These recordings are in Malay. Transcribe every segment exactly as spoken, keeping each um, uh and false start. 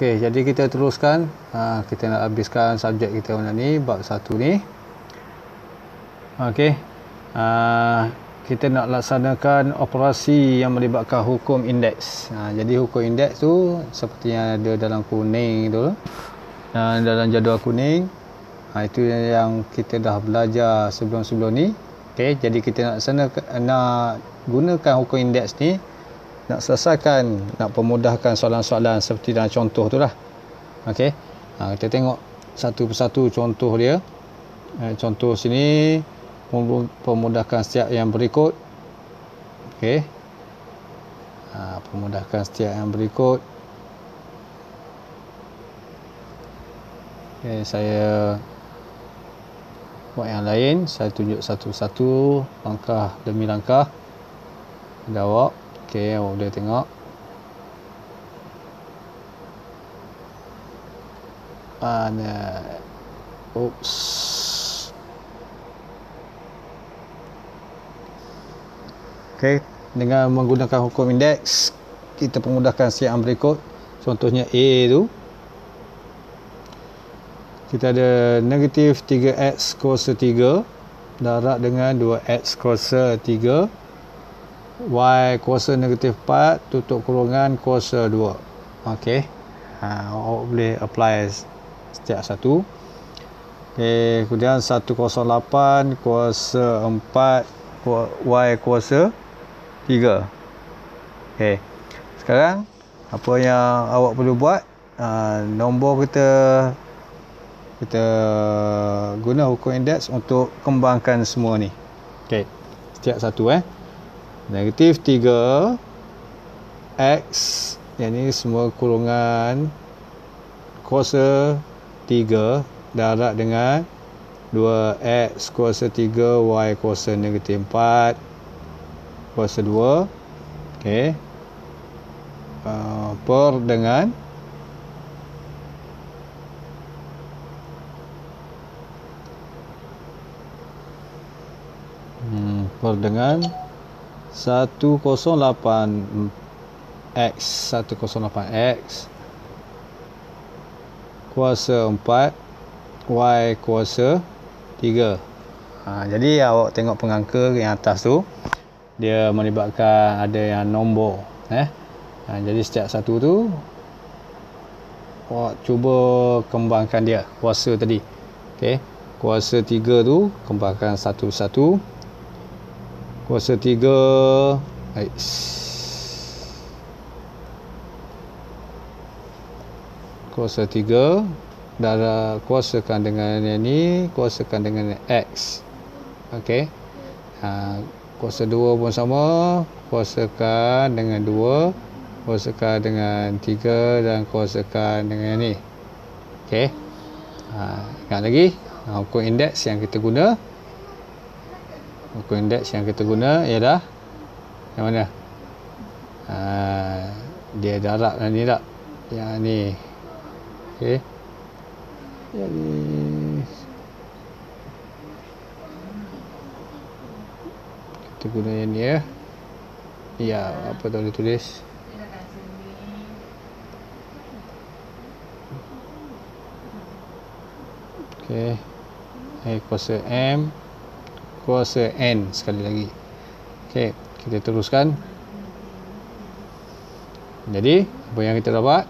Okey, jadi kita teruskan. Ha, kita nak habiskan subjek kita mana ni, bab satu ni. Okey. Ha, kita nak laksanakan operasi yang melibatkan hukum indeks. Ha, jadi hukum indeks tu seperti yang ada dalam kuning tu. Dan dalam jadual kuning, ha, itu yang kita dah belajar sebelum-sebelum ni. Okey, jadi kita nak laksanakan, nak gunakan hukum indeks ni, nak selesaikan, nak pemudahkan soalan-soalan seperti dalam contoh tu lah. Okey, ha, kita tengok satu persatu contoh dia. Eh, contoh sini pemudahkan setiap yang berikut. Okey, ha, pemudahkan setiap yang berikut. Okey, saya buat yang lain, saya tunjuk satu-satu langkah demi langkah pada awak. Okey, awak boleh tengok. Ada. Oops. Okey, dengan menggunakan hukum indeks, kita pemudahkan siap yang berikut. Contohnya A tu. Kita ada negatif tiga x kuasa tiga darab dengan dua x kuasa tiga. Y kuasa negatif empat tutup kurungan kuasa dua. Okey. Ha, awak boleh apply setiap satu. Okey, kemudian seratus lapan kuasa empat Y kuasa tiga. Okey. Sekarang apa yang awak perlu buat? Ha, nombor kita kita guna hukum indeks untuk kembangkan semua ni. Okey. Setiap satu eh. Negatif tiga X, yang ni semua kurungan kuasa tiga darab dengan dua X kuasa tiga Y kuasa negatif empat kuasa dua. Okey. Uh, per dengan hmm, per dengan seratus lapan X seratus lapan X kuasa empat Y kuasa tiga. Ha, jadi awak tengok pengangka yang atas tu, dia melibatkan ada yang nombor eh. Ha, jadi setiap satu tu awak cuba kembangkan dia kuasa tadi. Okey, kuasa tiga tu kembangkan satu-satu. Kuasa tiga X kuasa tiga darab kuasakan dengan yang ni, kuasakan dengan X. Okey. Ha, kuasa dua pun sama, kuasakan dengan dua, kuasakan dengan tiga dan kuasakan dengan yang ni. Okey. Ha, ingat lagi hukum indeks yang kita guna. Hukum indeks yang kita guna ialah yang mana? Ha, dia darab dan ni tak? Yang ni. Okey. Jadi kita guna yang ni ya. Ya, apa tu dia tulis? Okey. Eh, kuasa M kuasa N sekali lagi. Okey, kita teruskan. Jadi, apa yang kita dapat?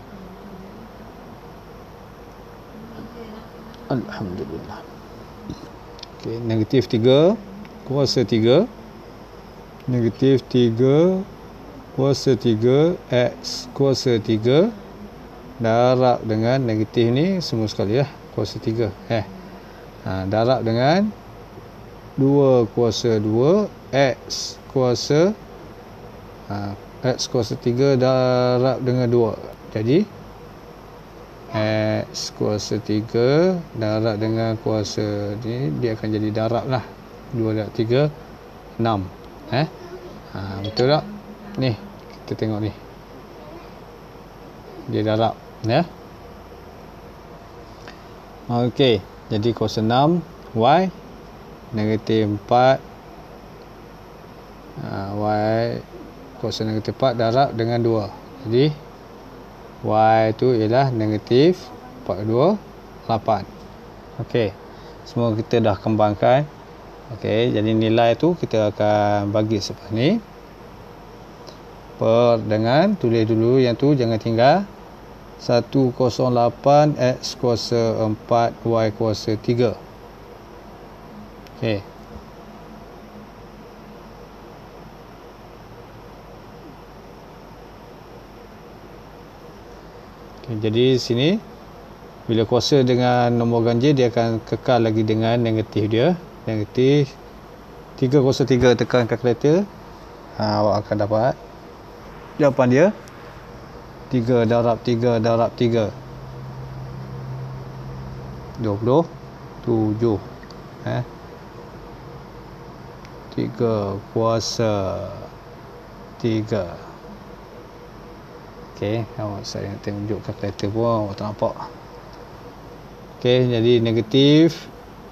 Alhamdulillah. Okey, negatif tiga kuasa tiga negatif tiga kuasa tiga X kuasa tiga darab dengan negatif ni semua sekali lah, kuasa tiga eh. Ha, darab dengan dua kuasa dua X kuasa ha, X kuasa tiga darab dengan dua. Jadi X kuasa tiga darab dengan kuasa ni, dia akan jadi darab lah. Dua darab tiga enam eh? Ha, betul tak? Ni kita tengok ni, dia darab ya. Okey, jadi kuasa enam Y negatif empat ha, Y kuasa negatif empat darab dengan dua. Jadi Y tu ialah negatif empat puluh dua, lapan. Okey. Semua kita dah kembangkan. Okey, jadi nilai tu kita akan bagi seperti ni. Per dengan tulis dulu yang tu jangan tinggal. seratus lapan X kuasa empat Y kuasa tiga. Okey. Okay, jadi sini bila kuasa dengan nombor ganjil dia akan kekal lagi dengan negatif dia. Negatif tiga kosong tiga, tekan kalkulator. Ha, awak akan dapat jawapan dia tiga darab tiga darab tiga, dua puluh tujuh. Eh? tiga kuasa tiga. Okey, awak saya nak tunjuk kalkulator pun awak tak nampak. Okey, jadi negatif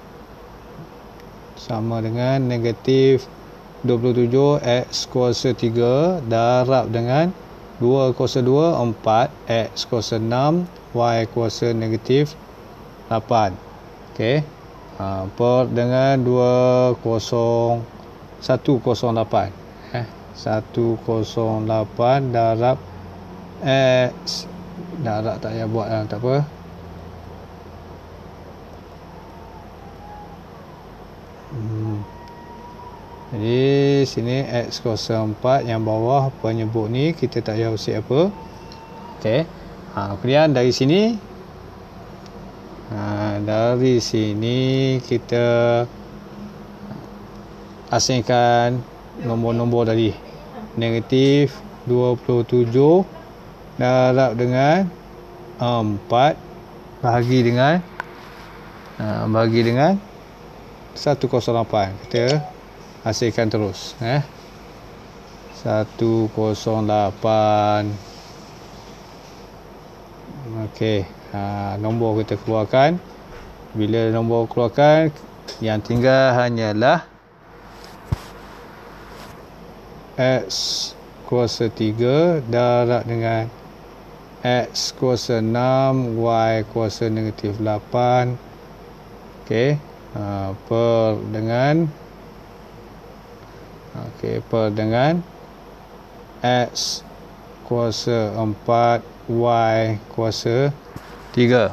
sama dengan negatif dua puluh tujuh X kuasa tiga darab dengan dua kuasa dua, empat X kuasa enam Y kuasa negatif lapan. Okey, ha, per dengan dua kosong satu kosong lapan. Eh, satu kosong lapan darab X, darab tak payah buat lah, tak apa. Hmm. Jadi sini X kosong empat yang bawah penyebut ni kita tak payah usik apa. Okey. Ha, kemudian dari sini ha, dari sini kita asingkan nombor-nombor tadi. Negatif dua puluh tujuh darab dengan empat bahagi dengan ha, bahagi dengan seratus lapan. Kita hasilkan terus, eh seratus lapan. Okey, ha, nombor kita keluarkan. Bila nombor keluarkan, yang tinggal hanyalah X kuasa tiga darab dengan X kuasa enam Y kuasa negatif lapan. Okey, ha, per dengan Okey, per dengan X kuasa empat Y kuasa tiga.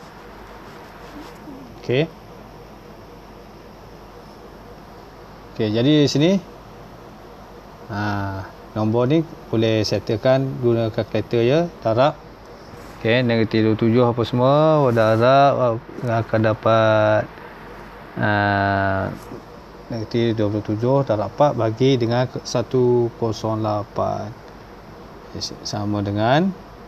Okey. Okey, jadi di sini ha, nombor ni boleh settlekan guna kalkulator ya, darab. Okey, negatif dua puluh tujuh apa semua darab akan dapat uh, negatif dua puluh tujuh darab empat bagi dengan seratus lapan. Sama dengan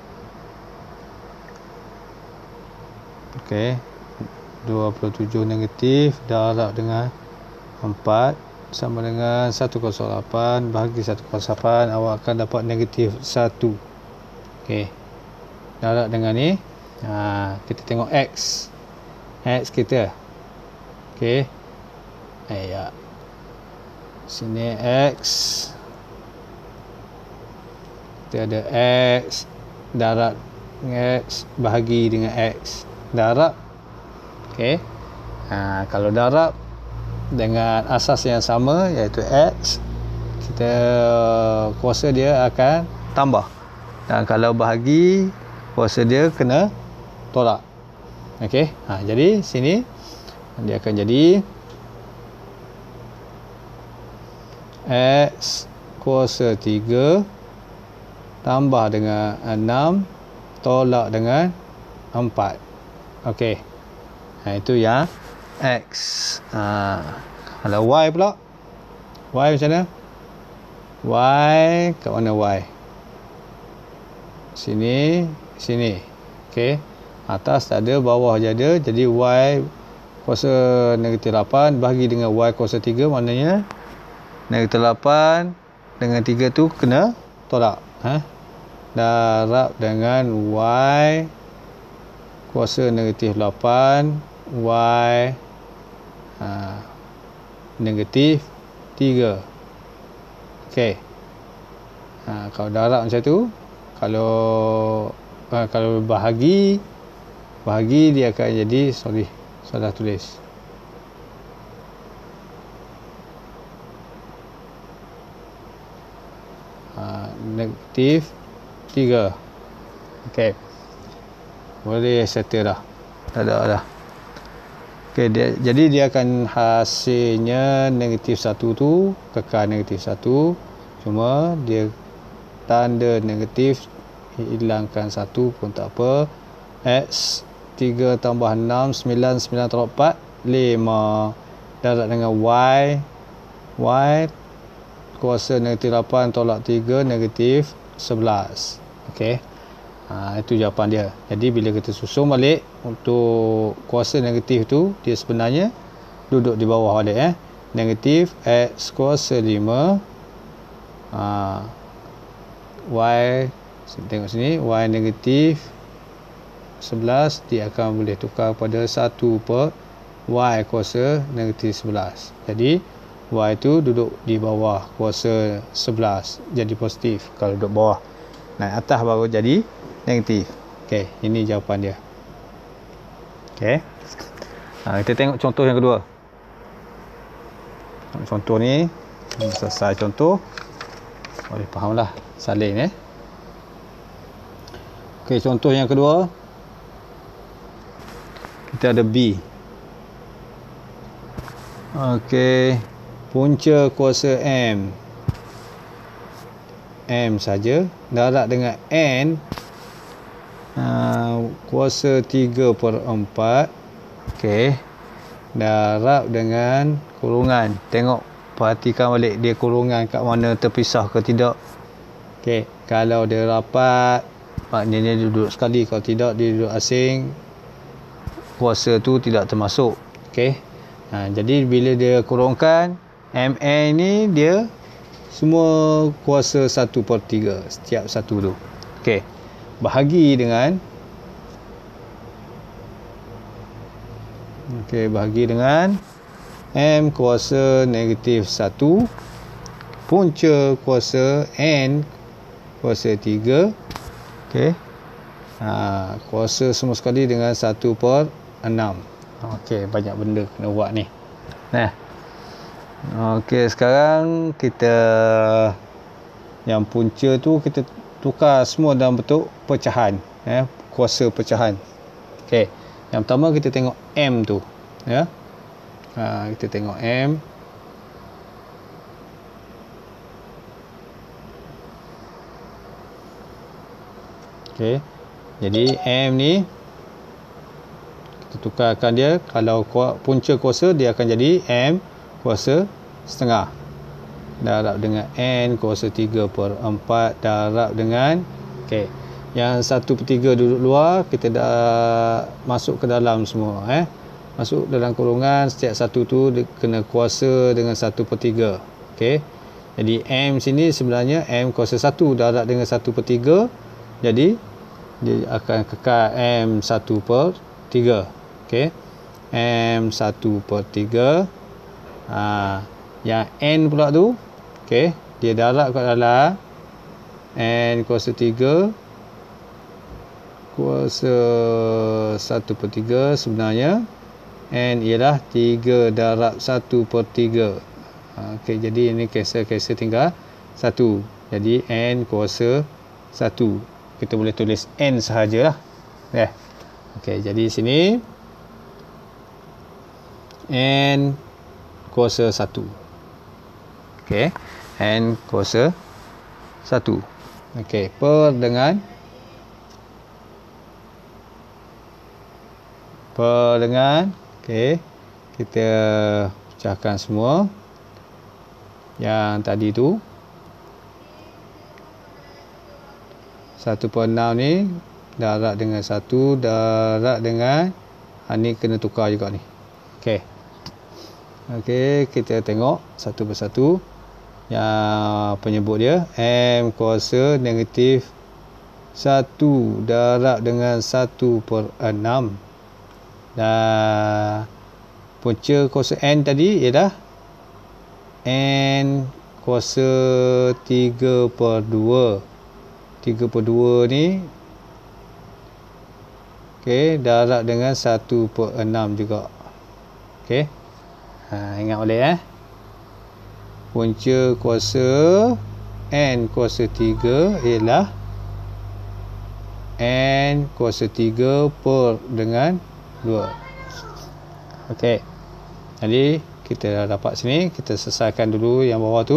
okey, dua puluh tujuh negatif darab dengan empat sama dengan seratus lapan bahagi seratus lapan, awak akan dapat negatif satu. Okey, darab dengan ni. Ha, kita tengok X. X kita. Okey. Eh, ya. Sini X. Kita ada X darab X bahagi dengan X. Darab. Okey. Ha, kalau darab dengan asas yang sama iaitu X, kita kuasa dia akan tambah. Dan kalau bahagi, kuasa dia kena tolak. Okey. Ha, jadi sini dia akan jadi X kuasa tiga tambah dengan enam tolak dengan empat. Okey. Ha, itu yang X. Ha, kalau Y pula, Y macam mana? Y kat mana Y? Sini, sini. Okey. Atas tak ada, bawah je ada. Jadi Y kuasa negatif lapan bahagi dengan Y kuasa tiga, maknanya negatif lapan dengan tiga tu kena tolak. Ha? Darab dengan Y kuasa negatif lapan, Y ha, negatif tiga. Okey. Ha, kalau darab macam tu, kalau uh, kalau bahagi bahagi dia akan jadi, sorry salah tulis, uh, negatif tiga. ok, boleh settle dah, dah dah, dah. ok, dia, jadi dia akan hasilnya negatif satu tu kekal negatif satu, cuma dia tanda negatif hilangkan satu pun tak apa. X tiga tambah enam, sembilan, sembilan tolak empat, lima. Darab dengan Y, Y kuasa negatif lapan tolak tiga, negatif sebelas. ok, ha, itu jawapan dia. Jadi bila kita susun balik untuk kuasa negatif tu, dia sebenarnya duduk di bawah balik, eh. Negatif X kuasa lima, ha, Y, tengok sini, Y negatif sebelas, dia akan boleh tukar pada satu per Y kuasa negatif sebelas. Jadi Y tu duduk di bawah kuasa sebelas, jadi positif. Kalau duduk bawah, naik atas baru jadi negatif. ok, ini jawapan dia. ok, ha, kita tengok contoh yang kedua. Contoh ni selesai contoh, boleh faham lah salin, eh. ok, contoh yang kedua, kita ada B. ok, punca kuasa M, M saja, darab dengan N, uh, kuasa tiga per empat. ok, darab dengan kurungan. Tengok, perhatikan balik dia kurungan kat mana, terpisah ke tidak. ok, kalau dia rapat, maknanya dia duduk sekali. Kalau tidak, dia duduk asing, kuasa tu tidak termasuk. ok, ha, jadi bila dia kurungkan, M N ni dia semua kuasa satu per tiga setiap satu tu. ok, bahagi dengan ok, bahagi dengan M kuasa negatif satu, punca kuasa N kuasa tiga. ok, ha, kuasa semua sekali dengan satu per enam. ok, banyak benda kena buat ni. Nah, ok, sekarang kita yang punca tu kita tukar semua dalam bentuk pecahan, eh, kuasa pecahan. ok, yang pertama kita tengok M tu, ya. ha, kita tengok M. ok, jadi M ni kita tukarkan dia. Kalau punca kuasa, dia akan jadi M kuasa setengah, darab dengan N kuasa tiga per empat, darab dengan, ok, yang satu per tiga duduk luar, kita dah masuk ke dalam semua, eh. Masuk dalam kurungan, setiap satu tu dia kena kuasa dengan satu per tiga. ok, jadi M sini sebenarnya M kuasa satu darab dengan satu per tiga, jadi dia akan kekal M satu per tiga. ok, M satu per tiga. Ha, yang N pula tu, ok, dia darab kat dalam N kuasa tiga kuasa satu per tiga, sebenarnya N ialah tiga darab satu per tiga. ha, ok, jadi ini cancel-cancel tinggal satu, jadi N kuasa satu. Kita boleh tulis N sahajalah, ya. ok, jadi sini N kuasa satu. ok, N kuasa satu. ok, per dengan per dengan, ok, kita pecahkan semua yang tadi tu. Satu per enam ni darab dengan satu, darab dengan, ha, ni kena tukar juga ni. ok, Okey, kita tengok satu persatu. Yang penyebut dia M kuasa negatif satu darab dengan satu per enam. Dan punca kuasa N tadi ialah N kuasa tiga per dua. tiga per dua ni Okey, darab dengan satu per enam juga. Okey. Ha, ingat boleh eh. Punca kuasa N kuasa tiga ialah N kuasa tiga per dengan dua. Okey. Jadi kita dah dapat sini, kita selesaikan dulu yang bawah tu.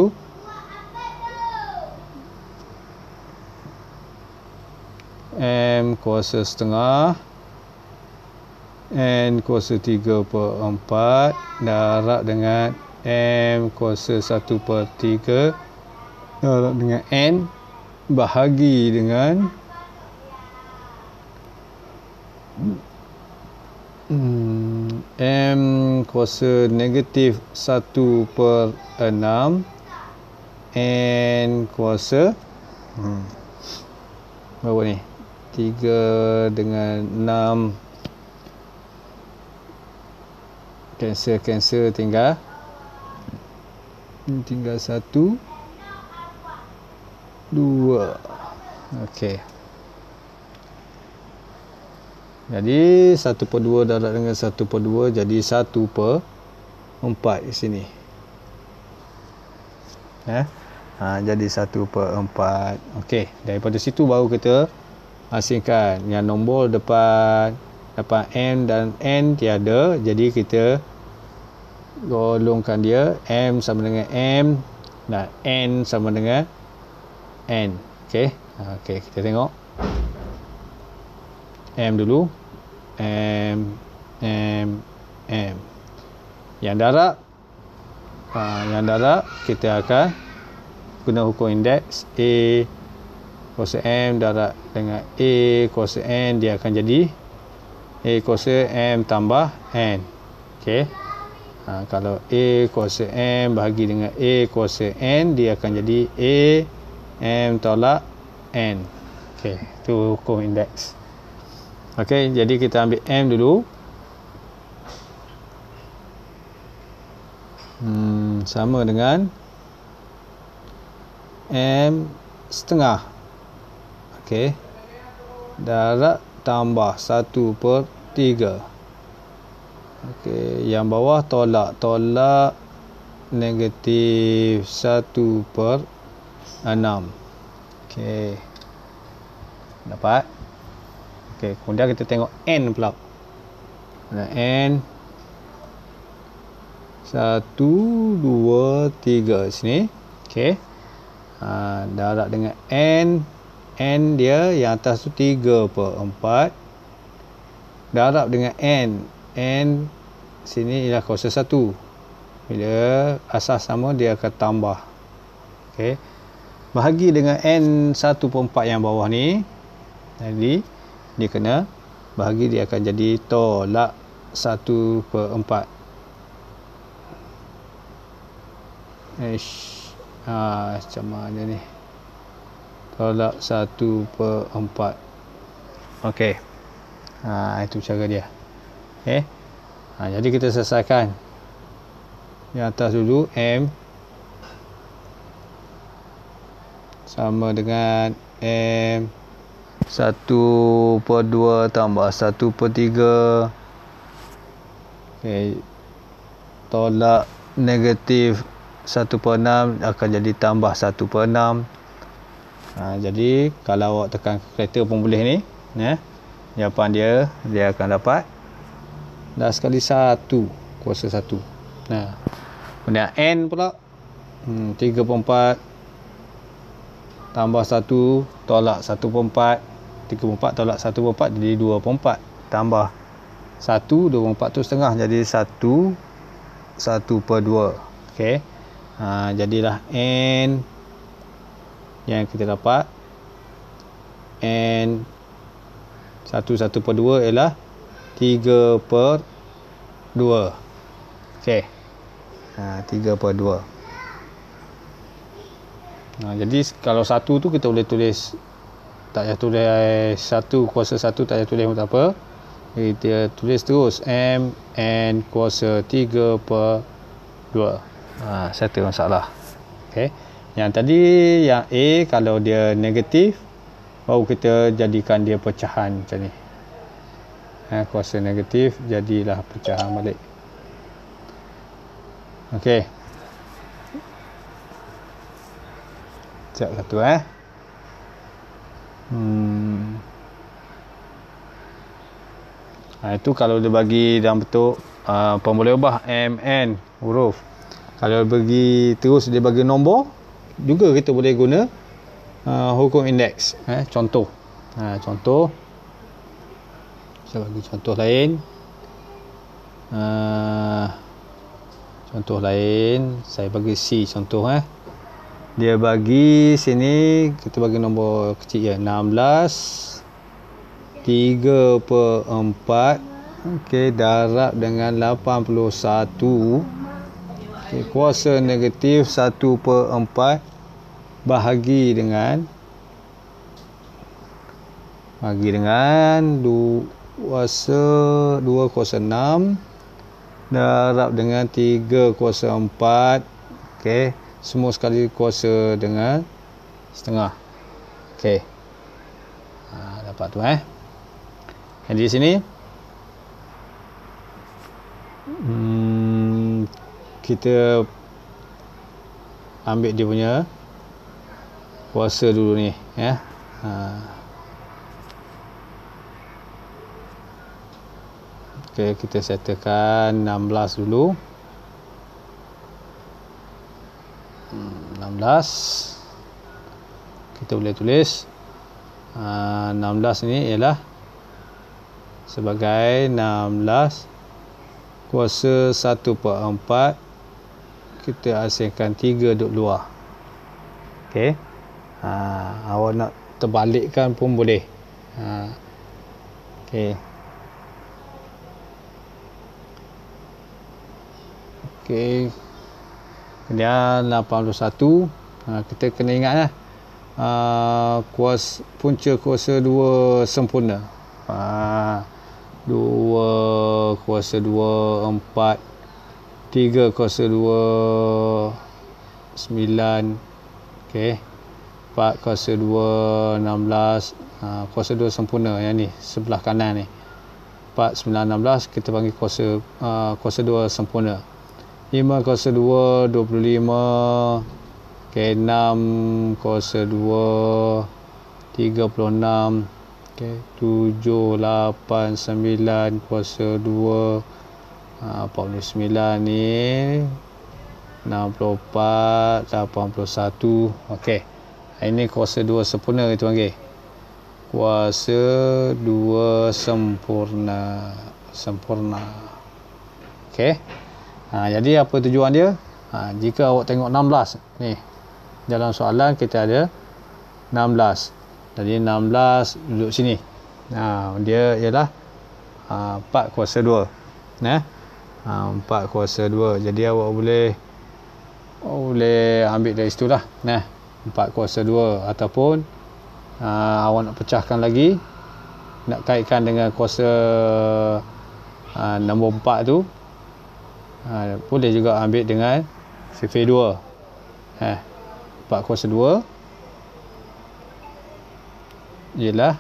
M kuasa setengah N kuasa tiga per empat darab dengan M kuasa satu per tiga darab dengan N bahagi dengan hmm, M kuasa negatif satu per enam N kuasa hmm, berapa ni? tiga dengan enam. Cancel-cancel tinggal tinggal satu dua. Okey. Jadi satu per dua darab dengan satu per dua jadi satu per empat di sini. Ya. Ha, jadi satu per empat. Okey, daripada situ baru kita asingkan yang nombor depan depan M dan N tiada, jadi kita golongkan dia, M sama dengan M dan N sama dengan N. Okey. Okey, kita tengok M dulu. M M M. Yang darab ha, yang darab kita akan guna hukum indeks A kuasa M darab dengan A kuasa N, dia akan jadi A kuasa M tambah N. Okey. Ha, kalau A kuasa M bahagi dengan A kuasa N, dia akan jadi A M tolak N. Okey, itu hukum indeks. Okey, jadi kita ambil M dulu. Hmm, sama dengan M setengah. Okey. Darab tambah satu per tiga. Okey, yang bawah tolak. Tolak negatif satu per enam. Okey. Dapat. Okey, kemudian kita tengok N pula. N satu, dua, tiga sini. Okey. Ha, darab dengan N. N dia yang atas tu tiga per empat darab dengan N. N sini ialah kuasa satu. Bila asas sama dia akan tambah. Okey. Bahagi dengan N satu per empat yang bawah ni. Jadi dia kena bahagi, dia akan jadi tolak satu per empat. Ish. Ha, macam mana ni? Tolak satu per empat. Okey. Ha, itu cara dia. Okey. Ha, jadi kita selesaikan. Yang atas dulu M sama dengan M satu per dua tambah satu per tiga. Okey. Tolak negatif satu per enam akan jadi tambah satu per enam. Ha, jadi kalau awak tekan kereta pun boleh ni, ya. Jawapan dia dia akan dapat dah sekali satu kuasa satu. Nah. Kemudian N pula hmm, tiga per empat tambah satu tolak satu per empat. tiga per empat tolak satu per empat jadi dua per empat. Tambah satu, dua per empat tu setengah jadi satu satu per dua. Okey. Ha, jadilah N yang kita dapat N satu satu per dua ialah tiga per dua. Okey. Ha, tiga per dua. Ha, jadi kalau satu tu kita boleh tulis, tak payah tulis satu kuasa satu, tak payah tulis pun tak apa. Kita tulis terus M N kuasa tiga per dua. Ha, settle masalah. Okey. Yang tadi yang A kalau dia negatif, baru kita jadikan dia pecahan macam ni. eh, kuasa negatif, jadilah pecahan balik. Okey, sekejap satu eh hmm. Ha, itu kalau dia bagi dalam bentuk uh, pemboleh ubah M N huruf. Kalau bagi terus dia bagi nombor, juga kita boleh guna uh, hukum indeks. Eh, contoh, ha, contoh, saya bagi contoh lain. Uh, contoh lain, saya bagi C contoh eh. Dia bagi sini, kita bagi nombor kecil ya, enam belas tiga per empat, okey, darab dengan lapan puluh satu, okey, kuasa negatif satu per empat bahagi dengan bahagi dengan dua kuasa dua kuasa enam darab dengan tiga kuasa empat, okey, semua sekali kuasa dengan setengah. Okey, ha, dapat tu eh. Jadi di sini hmm, kita ambil dia punya kuasa dulu ni ya. Ha. Okey, kita settlekan enam belas dulu. hmm, enam belas kita boleh tulis uh, enam belas ni ialah sebagai enam belas kuasa satu per empat, kita asingkan tiga duduk luar. Okey, ha, awak nak terbalikkan pun boleh. Ha. Okey, okey, kemudian lapan puluh satu, ha, kita kena ingat lah, uh, kuasa, punca kuasa dua sempurna. Ha, dua kuasa dua, empat, tiga kuasa dua, sembilan, okey, empat kuasa dua, enam belas, ha, kuasa dua sempurna yang ni sebelah kanan ni, empat, sembilan, enam belas, kita panggil kuasa uh, kuasa dua sempurna. Lima kuasa dua, dua puluh lima, okey, enam kuasa dua, tiga puluh enam, okey, tujuh, lapan, sembilan kuasa dua, ha, empat puluh sembilan ni, enam puluh empat, lapan puluh satu. Okey, ini kuasa dua sempurna kita panggil. Kuasa dua sempurna. Sempurna. Okey. Ha, jadi apa tujuan dia? Ha, jika awak tengok enam belas ni, dalam soalan kita ada enam belas. Jadi enam belas duduk sini. Ha, dia ialah ha, empat kuasa dua. Nah. Ha, empat kuasa dua. Jadi awak boleh awak boleh ambil dari situ lah. Nah, empat kuasa dua, ataupun ha, awak nak pecahkan lagi, nak kaitkan dengan kuasa ha, nombor empat tu, ha, boleh juga ambil dengan sifir dua. Ha, empat kuasa dua ialah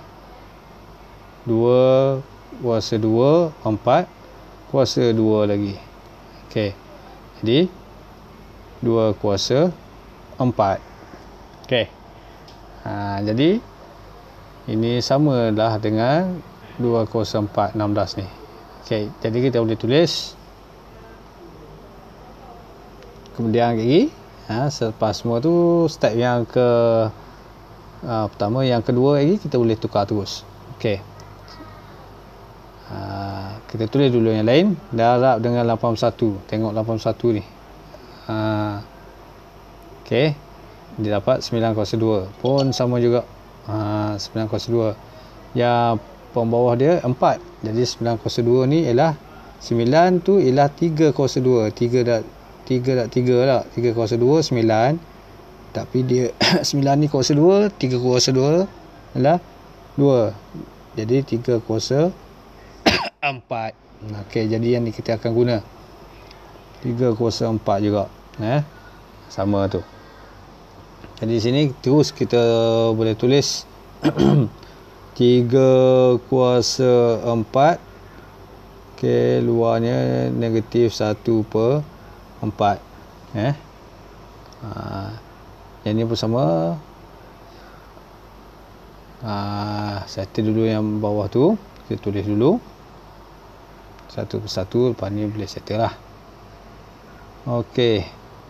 dua kuasa dua, empat kuasa dua lagi. Okey, jadi dua kuasa empat. Okey, ha, jadi ini samalah dengan dua kuasa empat, enam belas ni. Okey, jadi kita boleh tulis kemudian lagi, ha, selepas semua tu step yang ke Uh, pertama, yang kedua lagi kita boleh tukar terus. Okey, uh, kita tulis dulu yang lain. Darab dengan lapan puluh satu. Tengok lapan puluh satu ni. uh, Okey, dia dapat sembilan kuasa dua. Pun sama juga, uh, sembilan kuasa dua. Yang pembawah dia empat. Jadi sembilan kuasa dua ni ialah sembilan tu ialah tiga kuasa dua. tiga dak tiga dak tiga lah. tiga kuasa dua sembilan. Tapi dia sembilan ni kuasa dua, tiga kuasa dua adalah dua. Jadi tiga kuasa empat. Okey, jadi yang ni kita akan guna tiga kuasa empat juga. Eh? Sama tu. Jadi sini terus kita boleh tulis tiga kuasa empat Okey, luarnya negatif satu per empat. Eh. Ha, yang ni pun sama. Ha, settle dulu yang bawah tu. Kita tulis dulu. Satu persatu, lepas ni boleh settle lah. Okey.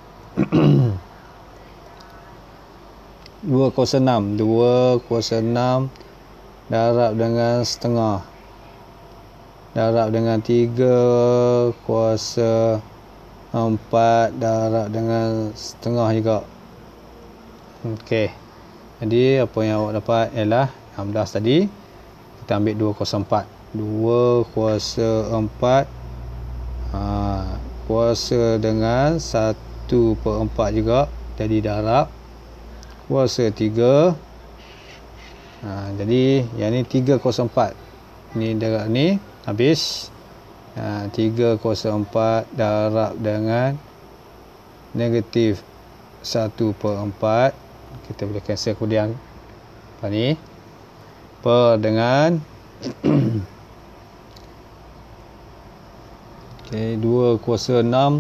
dua kuasa enam. dua kuasa enam darab dengan setengah. Darab dengan tiga kuasa empat darab dengan setengah juga. Okey. Jadi apa yang awak dapat ialah enam belas tadi. Kita ambil dua kuasa empat. dua kuasa empat ha, kuasa dengan satu per empat juga. Jadi darab kuasa tiga. Ha, jadi yang ni tiga kuasa empat. Ni darab ni habis. Ha, tiga kuasa empat darab dengan negatif satu per empat. Kita boleh cancel kemudian. Apa ni? Per dengan okey, dua kuasa enam.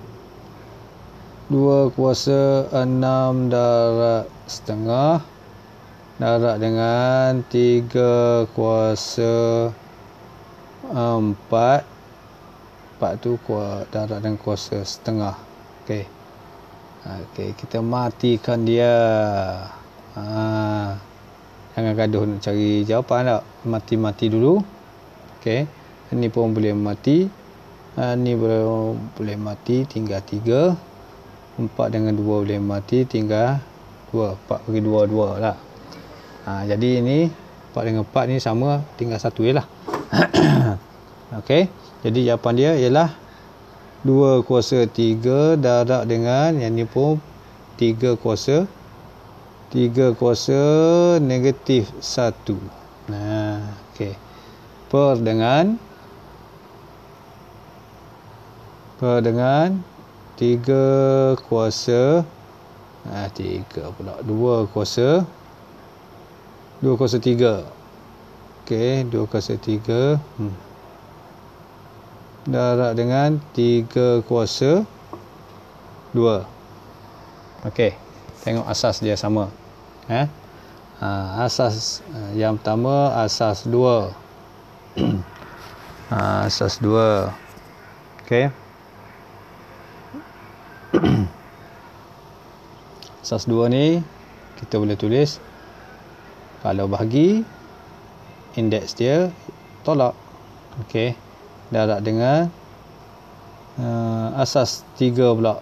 dua kuasa enam darab setengah darab dengan tiga kuasa empat. empat tu darab dengan kuasa setengah. Okey. Okey, kita matikan dia. Ha. Jangan gaduh nak cari jawapan tak. Mati-mati dulu. Okey. Ini pun boleh mati. Ha, ni boleh, boleh mati. Tinggal tiga. empat dengan dua boleh mati. Tinggal dua. empat bagi dua, dua lah. Ha, jadi ini empat dengan empat ni sama. Tinggal satu je lah. Okey. Jadi jawapan dia ialah dua kuasa tiga darab dengan yang ni pun tiga kuasa tiga kuasa negatif satu. Nah, okey. Per dengan per dengan tiga kuasa ah tiga pula dua kuasa dua kuasa tiga. Okey, dua kuasa tiga. Hmm. Darab dengan tiga kuasa dua. Okey, tengok asas dia sama. Eh? Ha, asas yang pertama asas dua. ha, asas dua. Okey. Asas dua ni kita boleh tulis kalau bahagi indeks dia tolak. Okey. Darab dengan uh, asas tiga pula.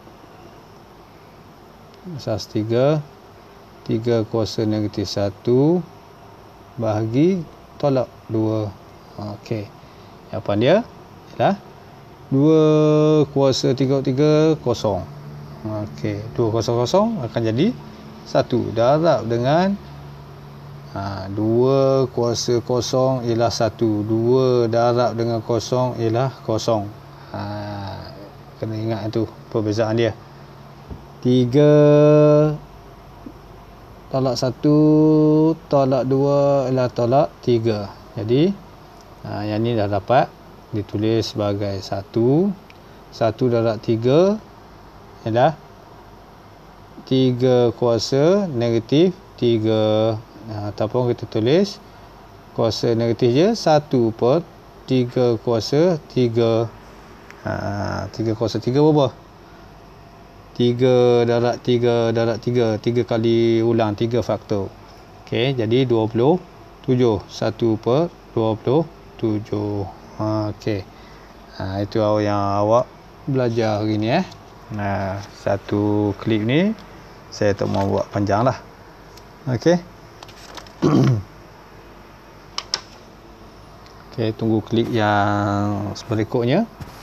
Asas tiga. tiga kuasa negatif satu bahagi tolak dua. Okey. Jawapan dia ialah dua kuasa tiga tiga kosong. Okey. dua kosong kosong akan jadi satu. Darab dengan Ha, dua kuasa kosong ialah satu. dua darab dengan kosong ialah kosong. Ha, kena ingat itu perbezaan dia. tiga tolak satu tolak dua ialah tolak tiga. Jadi ha, yang ni dah dapat ditulis sebagai satu. satu darab tiga ialah tiga kuasa negatif tiga. Nah, ataupun kita tulis kuasa negatif je satu per tiga kuasa tiga. Ha, tiga kuasa tiga berapa? tiga darab tiga darab tiga. tiga kali ulang tiga faktor. Okey, jadi dua puluh tujuh. satu per dua puluh tujuh. Ha, okey. Ha, itu yang awak belajar hari ni eh. Nah, satu klip ni saya tak mau buat panjang lah. Okey. Okey, tunggu klik yang berikutnya.